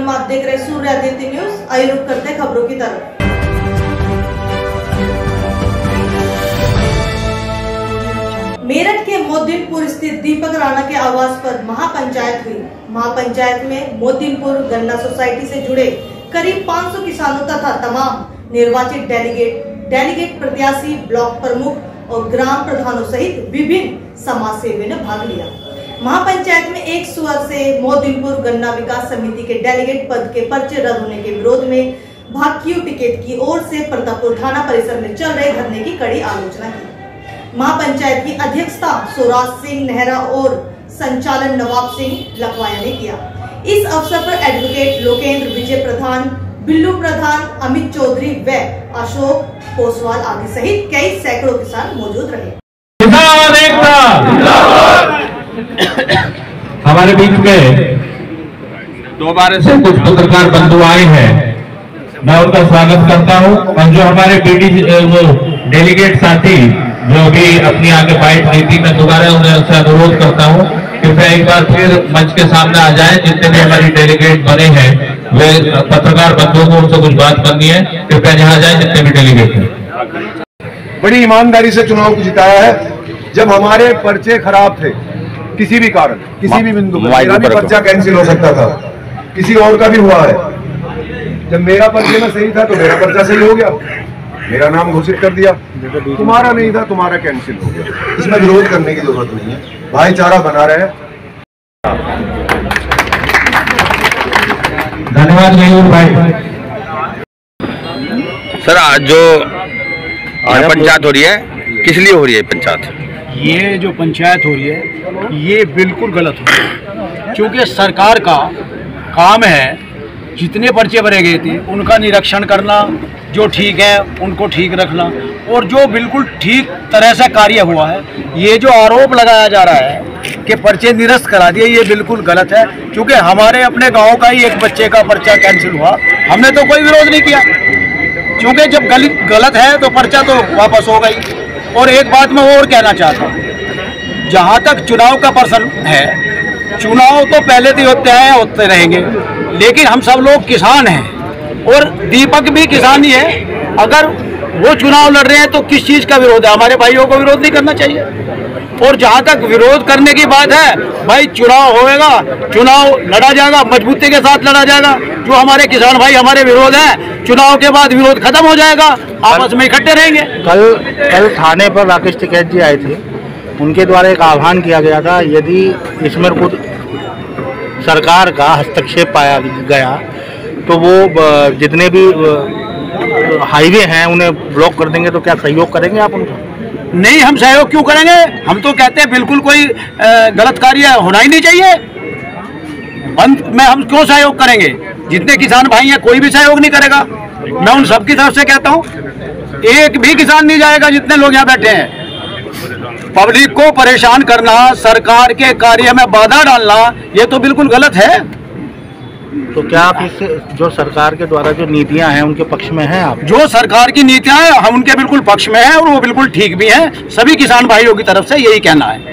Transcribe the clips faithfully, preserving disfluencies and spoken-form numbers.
नमस्कार, आप देख रहे सूर्य आदित्य न्यूज। आइए रुक करते हैं खबरों की तरफ। मेरठ के मोदीनपुर स्थित दीपक राणा के आवास पर महापंचायत हुई। महापंचायत में मोदीनपुर गन्ना सोसाइटी से जुड़े करीब पाँच सौ किसानों तथा तमाम निर्वाचित डेलीगेट, डेलीगेट प्रत्याशी, ब्लॉक प्रमुख और ग्राम प्रधानों सहित विभिन्न समाज सेवी ने भाग लिया। महापंचायत में एक स्वर से मोदीनपुर गन्ना विकास समिति के डेलीगेट पद के पर्चे रद्द होने के विरोध में भाकियू टिकट की ओर से प्रतापपुर थाना परिसर में चल रहे धरने की कड़ी आलोचना की। महापंचायत की अध्यक्षता स्वराज सिंह नेहरा और संचालन नवाब सिंह लखवाया ने किया। इस अवसर पर एडवोकेट लोकेंद्र विजय प्रधान, बिल्लू प्रधान, अमित चौधरी व अशोक पोसवाल आदि सहित कई सैकड़ों किसान मौजूद रहे। हमारे बीच में दोबारा से कुछ पत्रकार बंधु आए हैं, मैं उनका स्वागत करता हूं। और जो हमारे पीडी वो डेलीगेट साथी जो भी अपनी आगे बाइट नीति में दोबारा उन्हें उनसे अनुरोध करता हूं कृपया एक बार फिर मंच के सामने आ जाएं। जितने भी हमारी डेलीगेट बने हैं वे पत्रकार बंधुओं को उनसे कुछ बात करनी है, कृपया यहाँ जाए जितने भी डेलीगेट हैं। बड़ी ईमानदारी से चुनाव को जिताया है। जब हमारे पर्चे खराब थे किसी भी कारण, किसी भी बिंदु पर मेरा भी पर्चा कैंसिल हो सकता था, किसी और का भी हुआ है। जब मेरा पर्चे में सही था तो मेरा पर्चा सही हो गया, मेरा नाम घोषित कर दिया। तुम्हारा नहीं था, तुम्हारा कैंसिल हो गया। इसमें विरोध करने की जरूरत नहीं है, भाईचारा बना रहे। धन्यवाद मयूर भाई। सर, आज जो पंचायत हो रही है, किस लिए हो रही है पंचायत? ये जो पंचायत हो रही है ये बिल्कुल गलत हो रही है, क्योंकि सरकार का काम है जितने पर्चे भरे गए थे उनका निरीक्षण करना, जो ठीक है उनको ठीक रखना, और जो बिल्कुल ठीक तरह से कार्य हुआ है। ये जो आरोप लगाया जा रहा है कि पर्चे निरस्त करा दिए, ये बिल्कुल गलत है। क्योंकि हमारे अपने गांव का ही एक बच्चे का पर्चा कैंसिल हुआ, हमने तो कोई विरोध नहीं किया, क्योंकि जब गलत गलत है तो पर्चा तो वापस हो गई। और एक बात मैं और कहना चाहता हूँ, जहाँ तक चुनाव का प्रश्न है, चुनाव तो पहले तो होते हैं, होते रहेंगे, लेकिन हम सब लोग किसान हैं और दीपक भी किसान ही है। अगर वो चुनाव लड़ रहे हैं तो किस चीज़ का विरोध है? हमारे भाइयों को विरोध नहीं करना चाहिए। और जहाँ तक विरोध करने की बात है, भाई चुनाव होएगा, चुनाव लड़ा जाएगा, मजबूती के साथ लड़ा जाएगा। जो हमारे किसान भाई हमारे विरोध हैं, चुनाव के बाद विरोध खत्म हो जाएगा, आपस में इकट्ठे रहेंगे। कल कल थाने पर राकेश टिकैत जी आए थे, उनके द्वारा एक आह्वान किया गया था, यदि इसमें खुद सरकार का हस्तक्षेप पाया गया तो वो जितने भी हाईवे हैं उन्हें ब्लॉक कर देंगे। तो क्या सहयोग करेंगे आप उनका? नहीं, हम सहयोग क्यों करेंगे? हम तो कहते हैं बिल्कुल कोई गलत कार्य होना ही नहीं चाहिए। बंद में हम क्यों सहयोग करेंगे? जितने किसान भाई हैं कोई भी सहयोग नहीं करेगा। मैं उन सबकी तरफ से कहता हूं, एक भी किसान नहीं जाएगा जितने लोग यहाँ बैठे हैं। पब्लिक को परेशान करना, सरकार के कार्य में बाधा डालना, ये तो बिल्कुल गलत है। तो क्या आप इससे जो सरकार के द्वारा जो नीतियां हैं उनके पक्ष में हैं आप? जो सरकार की नीतियां हैं हम उनके बिल्कुल पक्ष में हैं और वो बिल्कुल ठीक भी हैं। सभी किसान भाइयों की तरफ से यही कहना है।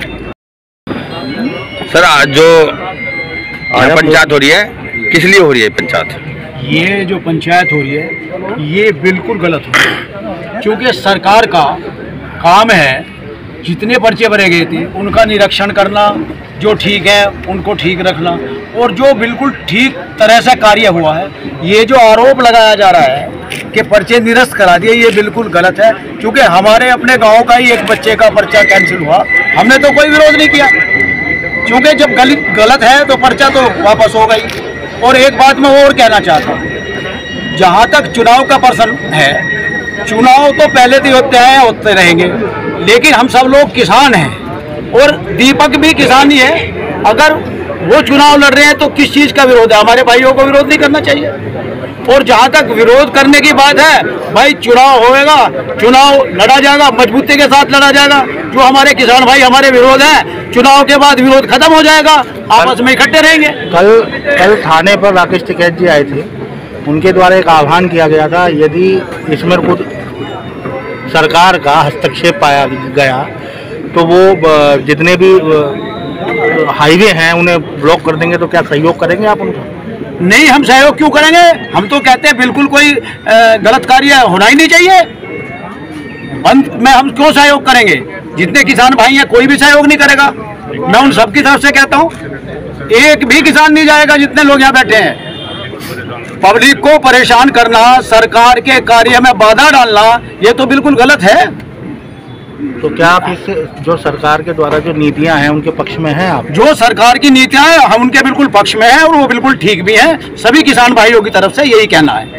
सर, आज जो पंचायत हो रही है, किस लिए हो रही है पंचायत? ये जो पंचायत हो रही है ये बिल्कुल गलत हो रही है, क्योंकि सरकार का काम है जितने पर्चे भरे गए थे उनका निरीक्षण करना, जो ठीक है उनको ठीक रखना, और जो बिल्कुल ठीक तरह से कार्य हुआ है। ये जो आरोप लगाया जा रहा है कि पर्चे निरस्त करा दिए, ये बिल्कुल गलत है। क्योंकि हमारे अपने गांव का ही एक बच्चे का पर्चा कैंसिल हुआ, हमने तो कोई विरोध नहीं किया, क्योंकि जब गलत गलत है तो पर्चा तो वापस हो गई। और एक बात मैं और कहना चाहता हूँ, जहाँ तक चुनाव का प्रश्न है, चुनाव तो पहले तो होते हैं, होते रहेंगे, लेकिन हम सब लोग किसान हैं और दीपक भी किसान ही है। अगर वो चुनाव लड़ रहे हैं तो किस चीज़ का विरोध है? हमारे भाइयों को विरोध नहीं करना चाहिए। और जहाँ तक विरोध करने की बात है, भाई चुनाव होएगा, चुनाव लड़ा जाएगा, मजबूती के साथ लड़ा जाएगा। जो हमारे किसान भाई हमारे विरोध हैं, चुनाव के बाद विरोध खत्म हो जाएगा, आपस में इकट्ठे रहेंगे। कल कल थाने पर राकेश टिकैत जी आए थे, उनके द्वारा एक आह्वान किया गया था, यदि इसमें खुद सरकार का हस्तक्षेप पाया गया तो वो जितने भी हाईवे हैं उन्हें ब्लॉक कर देंगे। तो क्या सहयोग करेंगे आप उनका? नहीं, हम सहयोग क्यों करेंगे? हम तो कहते हैं बिल्कुल कोई गलत कार्य होना ही नहीं चाहिए। बंद में हम क्यों सहयोग करेंगे? जितने किसान भाई हैं कोई भी सहयोग नहीं करेगा। मैं उन सबकी तरफ से कहता हूं, एक भी किसान नहीं जाएगा जितने लोग यहाँ बैठे हैं। पब्लिक को परेशान करना, सरकार के कार्य में बाधा डालना, ये तो बिल्कुल गलत है। तो क्या आप इस जो सरकार के द्वारा जो नीतियां हैं उनके पक्ष में हैं आप? जो सरकार की नीतियां हैं हम उनके बिल्कुल पक्ष में हैं और वो बिल्कुल ठीक भी हैं। सभी किसान भाइयों की तरफ से यही कहना है।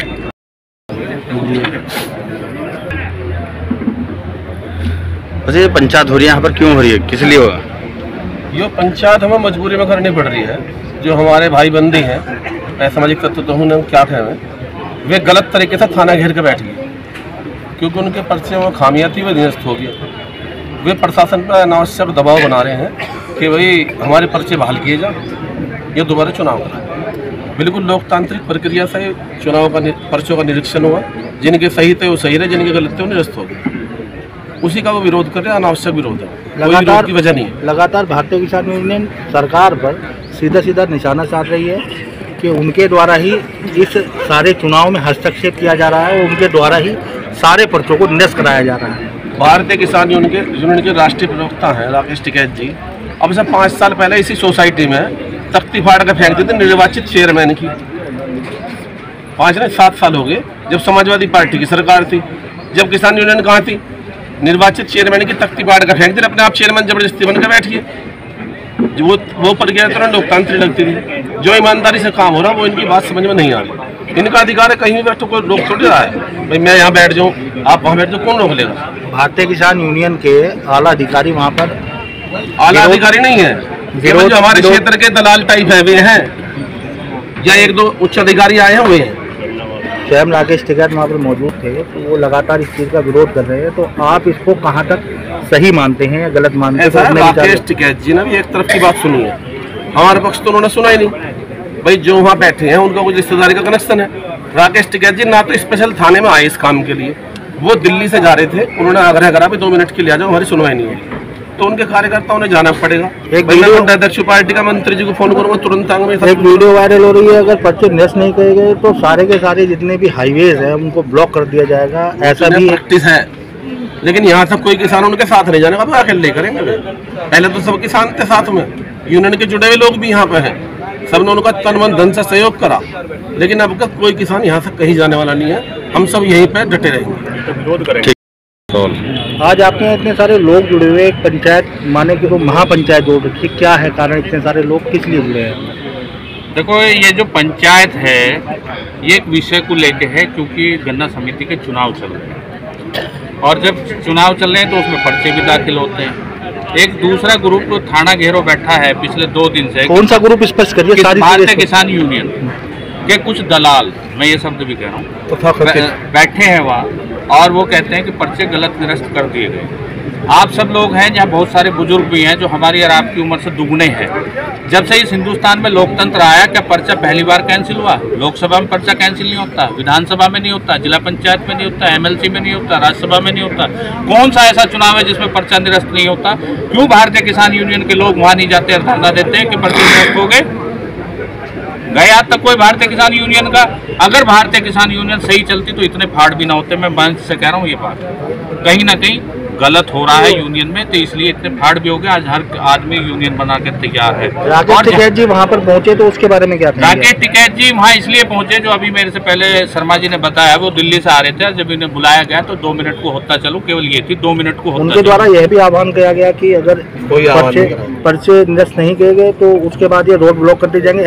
वैसे पंचायत हो रही है यहाँ पर, क्यों हो रही है, किस लिए होगा? ये पंचायत हमें मजबूरी में करनी पड़ रही है। जो हमारे भाई बंदी हैं, असामाजिक तत्व तो उन्हें क्या कहें, वे गलत तरीके से थाना घेर के बैठ गए क्योंकि उनके पर्चे में खामियां थी, वे निरस्त हो गए। वे प्रशासन पर अनावश्यक दबाव बना रहे हैं कि भाई हमारे पर्चे बहाल किए जाए, ये दोबारा चुनाव करें। बिल्कुल लोकतांत्रिक प्रक्रिया से चुनाव का पर्चों का निरीक्षण हुआ, जिनके सही थे वो सही रहे, जिनके गलत थे वो निरस्त हो गए। उसी का वो विरोध कर रहे हैं, अनावश्यक विरोध है, कोई विरोध की वजह नहीं है। लगातार भारतीय किसान यूनियन सरकार पर सीधा सीधा निशाना साध रही है कि उनके द्वारा ही इस सारे चुनाव में हस्तक्षेप किया जा रहा है और उनके द्वारा ही सारे पर्चों को निरस्त कराया जा रहा है। भारतीय किसान यूनियन के यूनियन के राष्ट्रीय प्रवक्ता हैं राकेश टिकैत जी, अब से पाँच साल पहले इसी सोसाइटी में तख्ती फाड़ कर फेंक देते निर्वाचित चेयरमैन की। पाँच नहीं सात साल हो गए जब समाजवादी पार्टी की सरकार थी, जब किसान यूनियन कहाँ थी, निर्वाचित चेयरमैन की तख्ती फाड़ कर फेंक दी, अपने आप चेयरमैन जबरदस्ती बनकर बैठ गए। जो वो वो प्रक्रिया तुरंत लोकतांत्रिक लगती थी। जो ईमानदारी से काम हो रहा वो इनकी बात समझ में नहीं आ रही। इनका अधिकार है, कहीं भी बैठो, कोई रोक थोड़ी रहा है भाई मैं यहाँ बैठ जाऊँ आप वहाँ बैठ जाओ, कौन रोक लेगा? भारतीय किसान यूनियन के आला अधिकारी वहाँ पर आला अधिकारी नहीं है, केवल जो हमारे क्षेत्र के दलाल टाइप है वे हैं, या एक दो उच्च अधिकारी आए हैं वे हैं। स्वयं राकेश टिकैत वहाँ पर मौजूद थे, तो वो लगातार इस चीज़ का विरोध कर रहे हैं। तो आप इसको कहाँ तक सही मानते हैं या गलत मानते हैं? ऐसा है, राकेश टिकैत जी ने भी एक तरफ की बात सुनी है, हमारे पक्ष तो उन्होंने सुना ही नहीं। भाई जो वहाँ बैठे हैं उनका कुछ रिश्तेदारी का कनेक्शन है। राकेश टिकैत जी ना तो स्पेशल थाने में आए इस काम के लिए, वो दिल्ली से जा रहे थे, उन्होंने आग्रह करा भी दो मिनट के लिए आ जाओ, हमारी सुनवाई नहीं है, तो उनके कार्यकर्ताओं ने जाना पड़ेगा। एक अध्यक्ष पार्टी का मंत्री जी को फोन करूंगा तुरंत आऊंगा। एक वीडियो वायरल हो रही है, अगर पर्चे निरस्त नहीं किए गए तो सारे के सारे जितने भी हाईवेज हैं उनको ब्लॉक कर दिया जाएगा, ऐसा भी प्रैक्टिस है। लेकिन यहाँ तक कोई किसान उनके साथ नहीं जाने का, तो अकेले करेंगे। पहले तो सब किसान थे साथ में, यूनियन के जुड़े हुए लोग भी यहाँ पे हैं, सबने उनका तन मन धन से सहयोग करा, लेकिन अब तक कोई किसान यहाँ से कहीं जाने वाला नहीं है। हम सब यहीं पे डटे रहेंगे। आज आपके यहाँ इतने सारे लोग जुड़े हुए, एक पंचायत माने कि तो महापंचायत जोड़ रखी, क्या है कारण, इतने सारे लोग किस लिए जुड़े हैं? देखो, ये जो पंचायत है ये एक विषय को लेके है, क्योंकि गन्ना समिति के चुनाव चल रहे हैं और जब चुनाव चल रहे हैं तो उसमें पर्चे भी दाखिल होते हैं। एक दूसरा ग्रुप तो थाना घेरो बैठा है पिछले दो दिन से। कौन सा ग्रुप स्पष्ट करिए? भारतीय किसान यूनियन के कुछ दलाल, मैं ये शब्द भी कह रहा हूँ, बैठे हैं वहाँ और वो कहते हैं कि पर्चे गलत निरस्त कर दिए गए। आप सब लोग हैं, जहाँ बहुत सारे बुजुर्ग भी हैं जो हमारी और आपकी उम्र से दुगने हैं। जब से इस हिंदुस्तान में लोकतंत्र आया, क्या पर्चा पहली बार कैंसिल हुआ? लोकसभा में पर्चा कैंसिल नहीं होता, विधानसभा में नहीं होता, जिला पंचायत में नहीं होता, एमएलसी में नहीं होता, राज्यसभा में नहीं होता। कौन सा ऐसा चुनाव है जिसमें पर्चा निरस्त नहीं होता? क्यों भारतीय किसान यूनियन के लोग वहाँ नहीं जाते और धरना देते हैं कि पर्चे निरस्त हो गए? गए आज तक कोई भारतीय किसान यूनियन का? अगर भारतीय किसान यूनियन सही चलती तो इतने फाड़ भी ना होते। मैं मंच से कह रहा हूँ, ये बात कहीं ना कहीं गलत हो रहा है यूनियन में, तो इसलिए इतने फाड़ भी हो गए। आज हर आदमी यूनियन बना के तैयार है। राकेश टिकैत जी वहाँ पर पहुँचे तो उसके बारे में क्या? राकेश टिकैत जी वहाँ इसलिए पहुँचे, जो अभी मेरे से पहले शर्मा जी ने बताया, वो दिल्ली से आ रहे थे। जब इन्हें बुलाया गया तो दो मिनट को होता चलो, केवल ये थी, दो मिनट को होता। उनके द्वारा यह भी आह्वान किया गया कि अगर पर्चे पर्चे निरस्त नहीं किए गए तो उसके बाद ये रोड ब्लॉक कर दिए जाएंगे,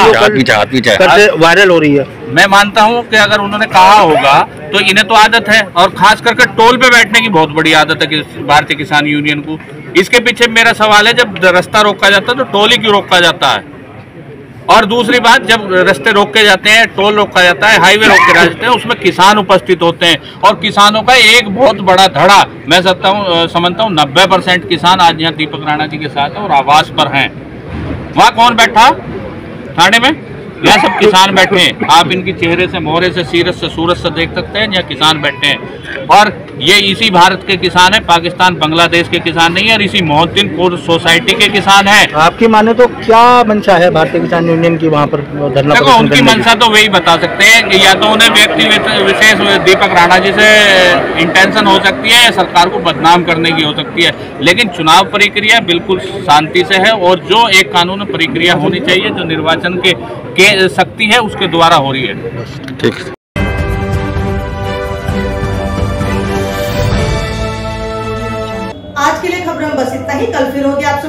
ऐसा वायरल हो रही है। मैं मानता हूं कि अगर उन्होंने कहा होगा तो इन्हें तो आदत है, और खास करके टोल पे बैठने की बहुत बड़ी आदत है कि भारतीय किसान यूनियन को। इसके पीछे मेरा सवाल है, जब रास्ता रोका जाता है तो टोल ही क्यों रोका जाता है? और दूसरी बात, जब रास्ते रोके जाते हैं, टोल रोका जाता है, हाईवे रोके जाते हैं, उसमें किसान उपस्थित होते हैं और किसानों का एक बहुत बड़ा धड़ा, मैं सकता हूँ समझता हूँ नब्बे परसेंट किसान आज यहाँ दीपक राणा जी के साथ है और आवास पर हैं। वहाँ कौन बैठा थाने में? यहाँ सब किसान बैठे हैं। आप इनकी चेहरे से, मोहरे से, सीरत से, सूरत से देख सकते हैं, यहाँ किसान बैठे हैं और ये इसी भारत के किसान हैं, पाकिस्तान बांग्लादेश के किसान नहीं है और इसी मोहद्दीनपुर सोसाइटी के किसान हैं। आपकी माने तो क्या मंशा है भारतीय किसान यूनियन की वहाँ पर धरना? देखो, उनकी मंशा तो वही बता सकते हैं कि या तो उन्हें व्यक्ति विशेष दीपक राणा जी से इंटेंशन हो सकती है या सरकार को बदनाम करने की हो सकती है, लेकिन चुनाव प्रक्रिया बिल्कुल शांति से है और जो एक कानून प्रक्रिया होनी चाहिए, जो निर्वाचन के, के शक्ति है उसके द्वारा हो रही है। ठीक। आज के लिए खबरों में बस इतना ही। कल फिर होगी आप